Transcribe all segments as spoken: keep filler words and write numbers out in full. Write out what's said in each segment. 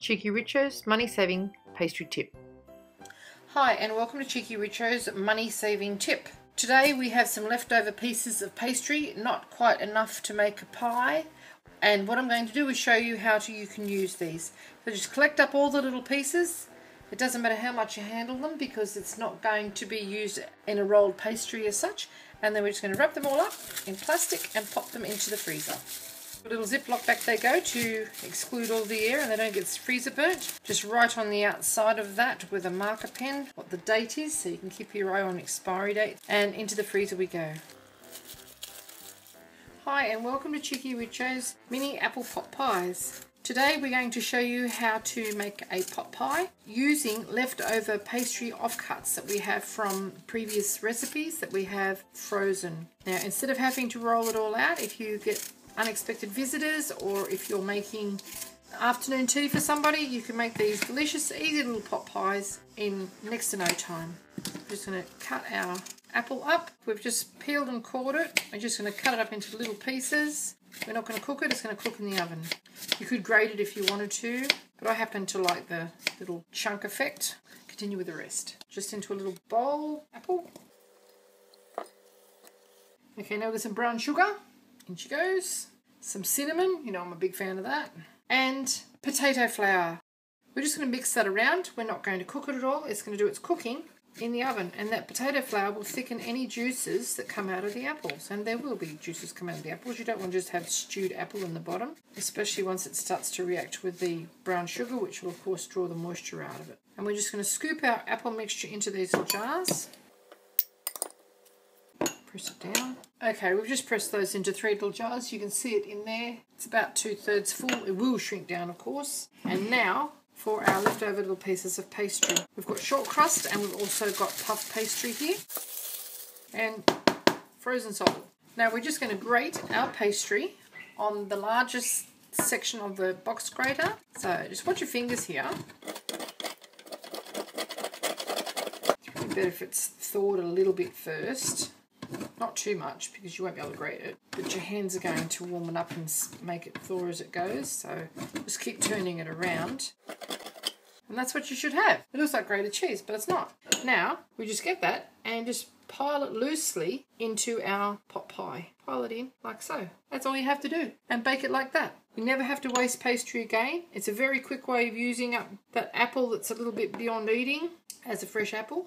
Cheeky Richo's money saving pastry tip. Hi and welcome to Cheeky Richo's money saving tip. Today we have some leftover pieces of pastry, not quite enough to make a pie, and what I'm going to do is show you how to you can use these. So just collect up all the little pieces. It doesn't matter how much you handle them because it's not going to be used in a rolled pastry as such, and then we're just going to wrap them all up in plastic and pop them into the freezer. A little Ziploc bag they go to exclude all the air and they don't get freezer burnt. Just write on the outside of that with a marker pen what the date is so you can keep your eye on expiry date, and into the freezer we go. Hi and welcome to Cheeky Richo's mini apple pot pies. Today we're going to show you how to make a pot pie using leftover pastry offcuts that we have from previous recipes that we have frozen. Now instead of having to roll it all out, if you get unexpected visitors or if you're making afternoon tea for somebody, you can make these delicious easy little pot pies in next to no time. We're just going to cut our apple up. We've just peeled and cored it. We're just going to cut it up into little pieces. We're not going to cook it, it's going to cook in the oven. You could grate it if you wanted to, but I happen to like the little chunk effect. Continue with the rest. Just into a little bowl, apple. Okay, now with some brown sugar. In she goes. Some cinnamon, you know I'm a big fan of that. And potato flour. We're just going to mix that around. We're not going to cook it at all. It's going to do its cooking in the oven. And that potato flour will thicken any juices that come out of the apples. And there will be juices come out of the apples. You don't want to just have stewed apple in the bottom, especially once it starts to react with the brown sugar, which will of course draw the moisture out of it. And we're just going to scoop our apple mixture into these little jars. Press it down. Okay, we've just pressed those into three little jars. You can see it in there. It's about two-thirds full. It will shrink down, of course. And now for our leftover little pieces of pastry. We've got short crust and we've also got puff pastry here. And frozen solid. Now we're just going to grate our pastry on the largest section of the box grater. So just watch your fingers here. It's probably better if it's thawed a little bit first. Not too much because you won't be able to grate it, but your hands are going to warm it up and make it thaw as it goes, so just keep turning it around. And that's what you should have. It looks like grated cheese, but it's not. Now, we just get that and just pile it loosely into our pot pie. Pile it in like so. That's all you have to do. And bake it like that. You never have to waste pastry again. It's a very quick way of using up that apple that's a little bit beyond eating as a fresh apple.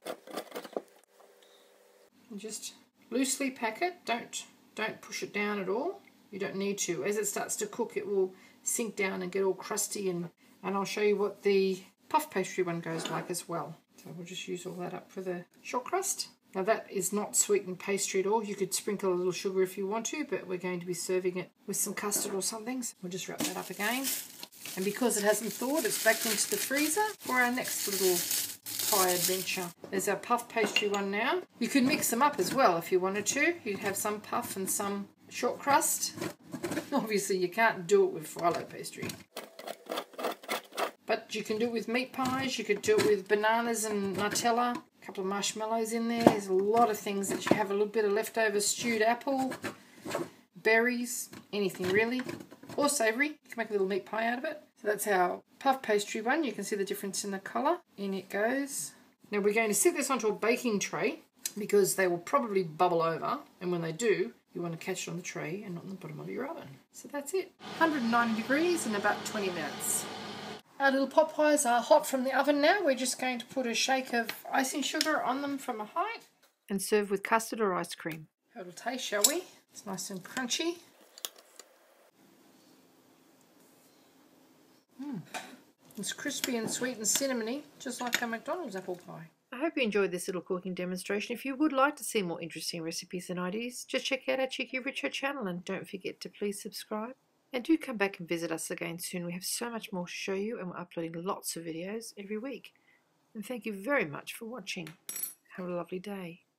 And just loosely pack it. Don't don't push it down at all. You don't need to. As it starts to cook, it will sink down and get all crusty, and and I'll show you what the puff pastry one goes like as well. So we'll just use all that up for the short crust. Now that is not sweetened pastry at all. You could sprinkle a little sugar if you want to, but we're going to be serving it with some custard or something. So we'll just wrap that up again. And because it hasn't thawed, it's back into the freezer for our next little pie adventure. There's our puff pastry one now. You could mix them up as well if you wanted to. You'd have some puff and some short crust. Obviously you can't do it with phyllo pastry. But you can do it with meat pies, you could do it with bananas and Nutella, a couple of marshmallows in there. There's a lot of things that you have a little bit of leftover stewed apple, berries, anything really. Or savoury. You can make a little meat pie out of it. So that's our puff pastry one. You can see the difference in the colour. In it goes. Now we're going to sit this onto a baking tray because they will probably bubble over, and when they do, you want to catch it on the tray and not on the bottom of your oven. So that's it. one hundred ninety degrees in about twenty minutes. Our little pot pies are hot from the oven now. We're just going to put a shake of icing sugar on them from a height. And serve with custard or ice cream. Have a little taste, shall we? It's nice and crunchy. Mm. It's crispy and sweet and cinnamony, just like a McDonald's apple pie. I hope you enjoyed this little cooking demonstration. If you would like to see more interesting recipes and ideas, just check out our Cheeky Richo channel and don't forget to please subscribe. And do come back and visit us again soon. We have so much more to show you and we're uploading lots of videos every week. And thank you very much for watching. Have a lovely day.